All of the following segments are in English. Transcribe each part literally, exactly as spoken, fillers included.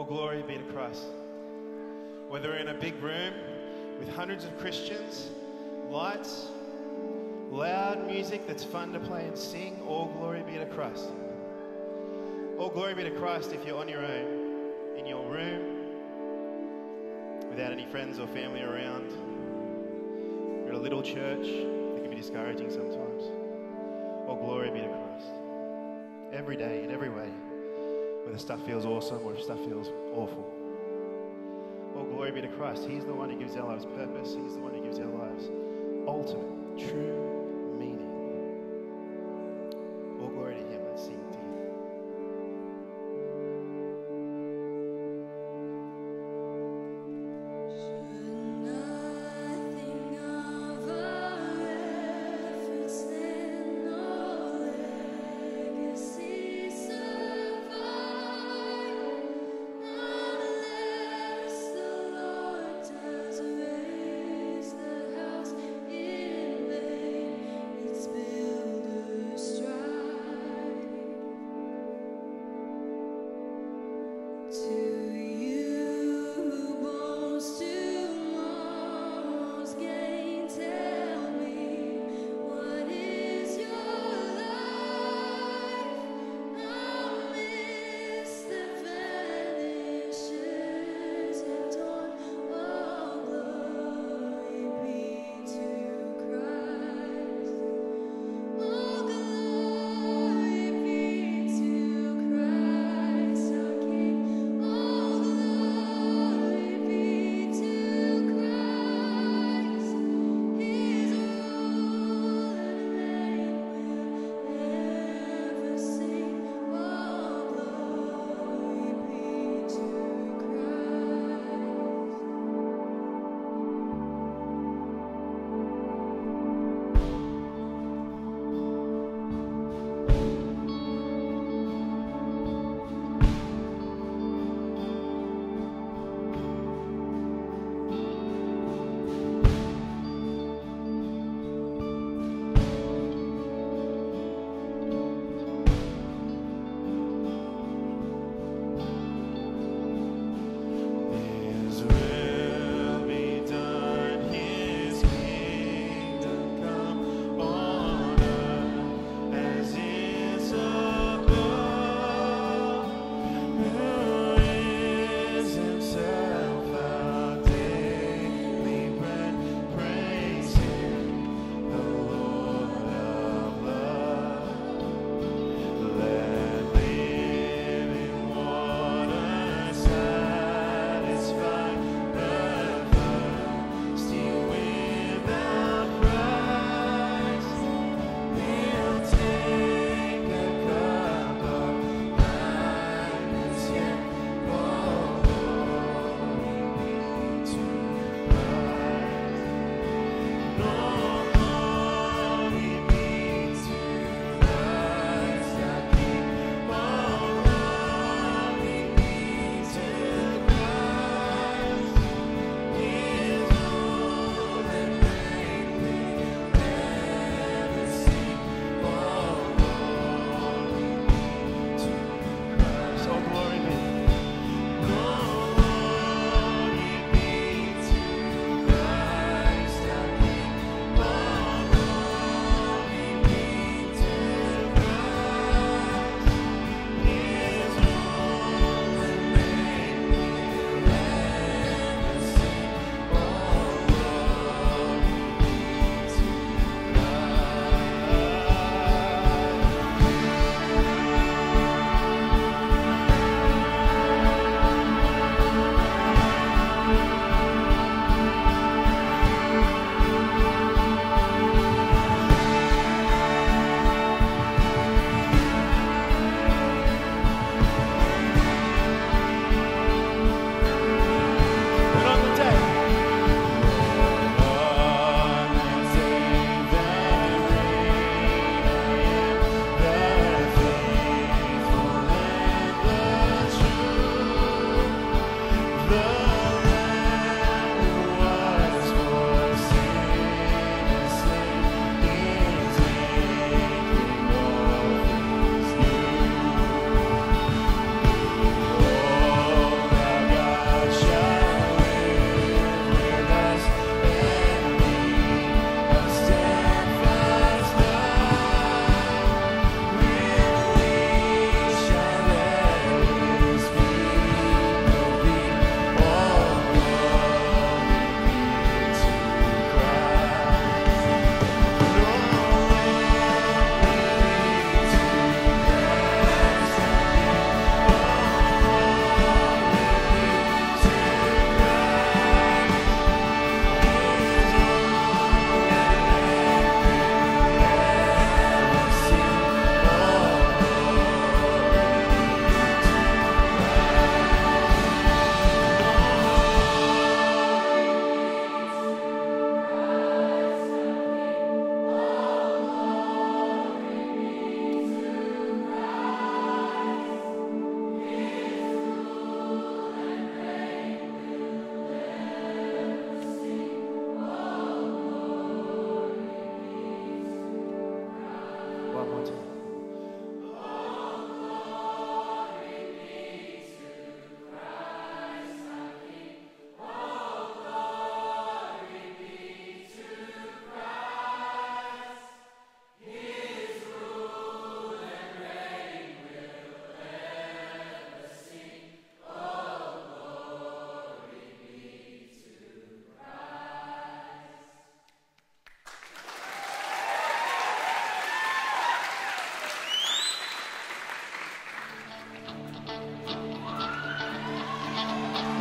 All glory be to Christ. Whether we're in a big room with hundreds of Christians, lights, loud music that's fun to play and sing, all glory be to Christ. All glory be to Christ if you're on your own, in your room, without any friends or family around. You're at a little church, it can be discouraging sometimes. All glory be to Christ. Every day, in every way, whether stuff feels awesome or if stuff feels awful. All glory be to Christ. He's the one who gives our lives purpose. He's the one who gives our lives ultimate, true meaning. All glory to Him. Let's sing to Him. Vain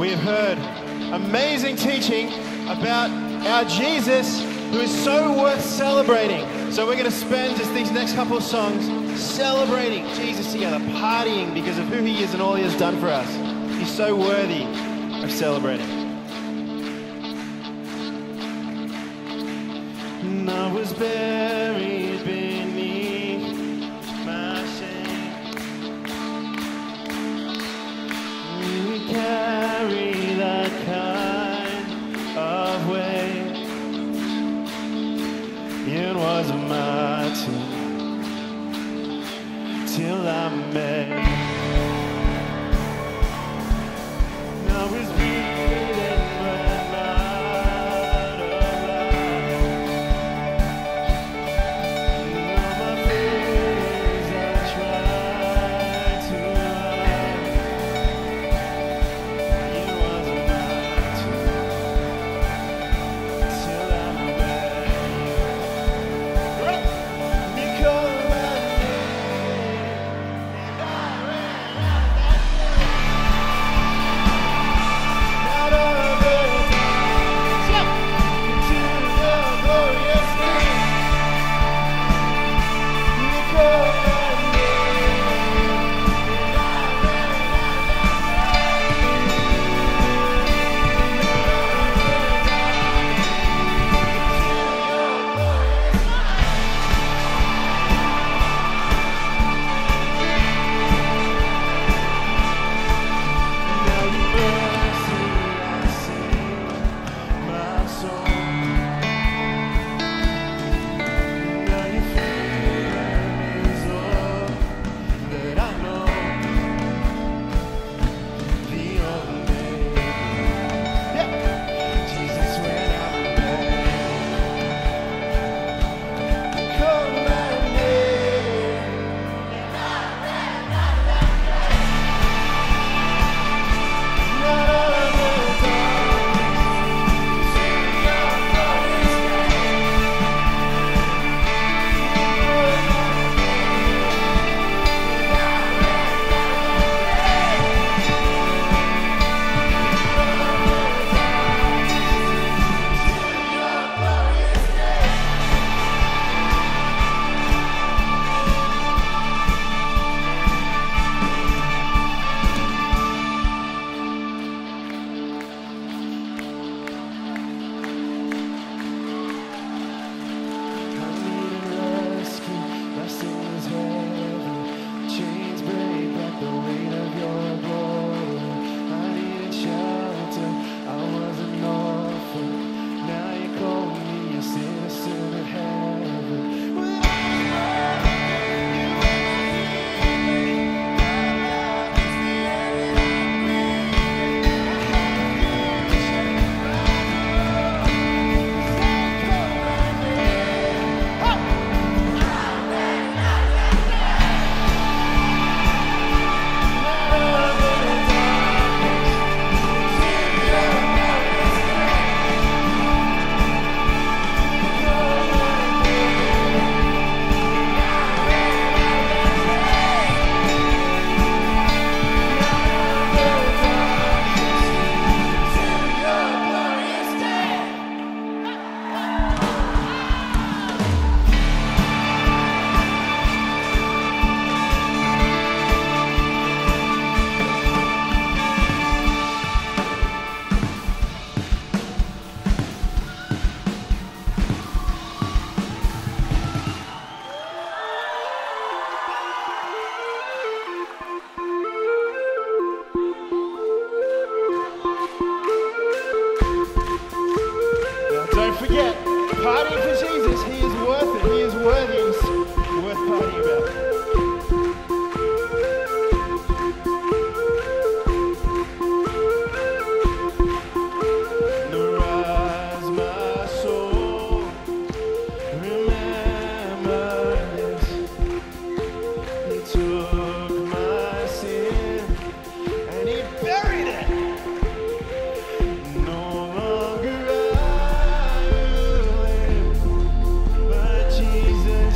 we have heard amazing teaching about our Jesus, who is so worth celebrating. So we're going to spend just these next couple of songs celebrating Jesus together, partying because of who he is and all he has done for us. He's so worthy of celebrating. And I was buried beneath my shame. We carry that kind of weight. It wasn't my turn till I met. I was breathing but not alive. On my face I tried to hide. It wasn't my turn till I met you. You called my name and I ran out that day. Out of the darkness, yep, into the glorious day. You called my name and I ran out now you mercy I sing my song. Now your freedom is all that I know. The only yeah. Jesus, when I'm back, call my name and I ran out that day. Out of the darkness, to your glorious day. I needed rescue, my sin was heavy. Chains break at the weight of your glory. I needed shelter, I was an orphan. Now you call me a citizen of heaven. When I was you Now, don't forget, partying for Jesus, he is worth it. He is worthy. He's worth partying about. Arise, my soul, remember this. He took my sin and he buried it. No longer I will live, but Jesus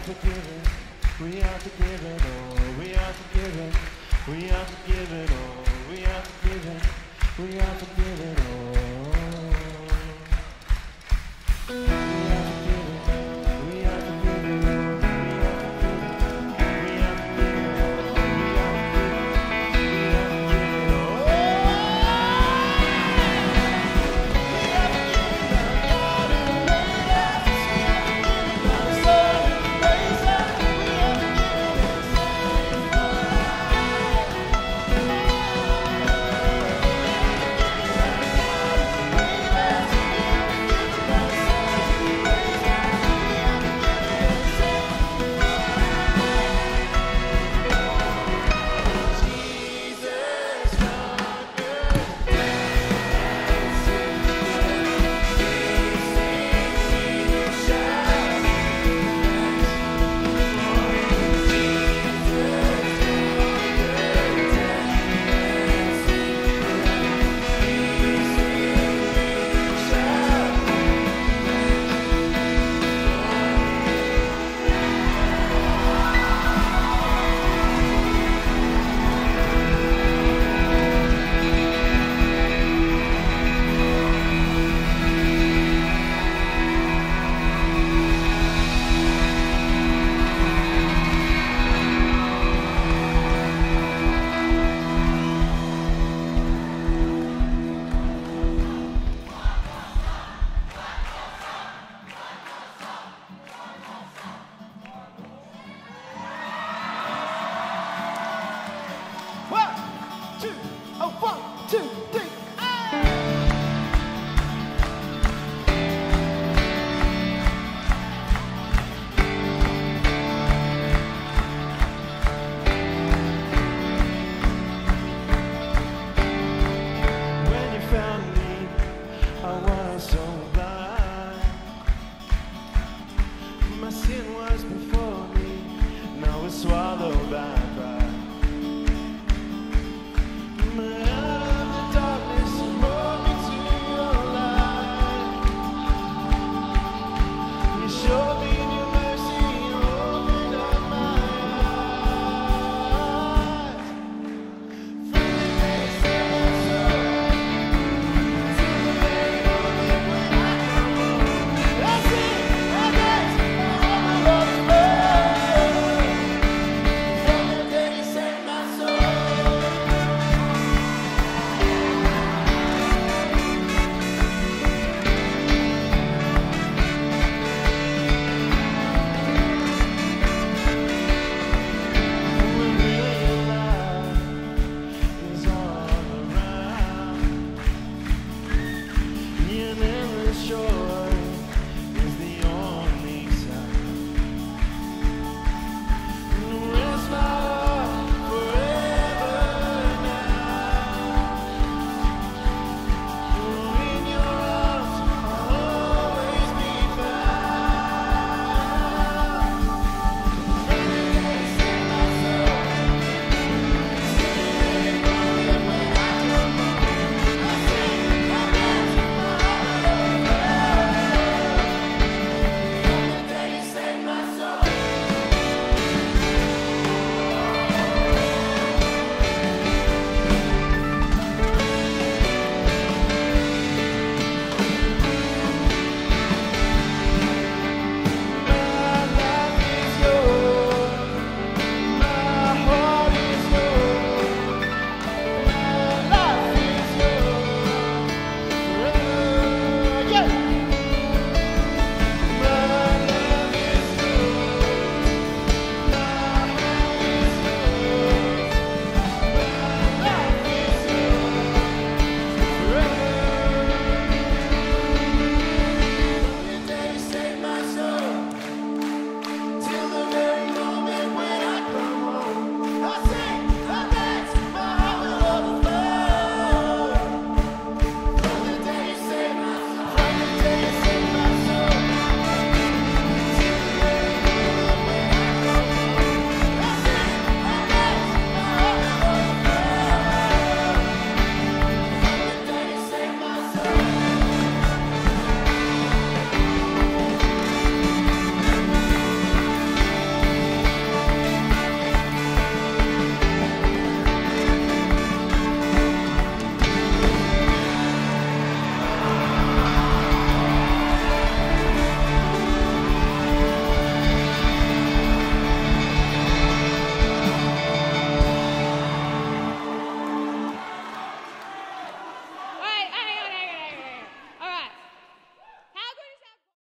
forgiven, we are forgiven, oh, we are forgiven, we are forgiven, oh, we are forgiven, we are forgiven, oh.